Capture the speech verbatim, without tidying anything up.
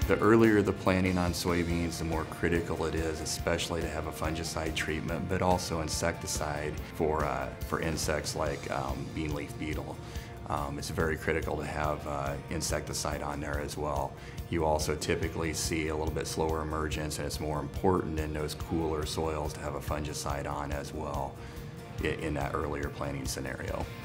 The earlier the planting on soybeans, the more critical it is, especially to have a fungicide treatment, but also insecticide for, uh, for insects like um, bean leaf beetle. Um, it's very critical to have uh, insecticide on there as well. You also typically see a little bit slower emergence, and it's more important in those cooler soils to have a fungicide on as well in, in that earlier planting scenario.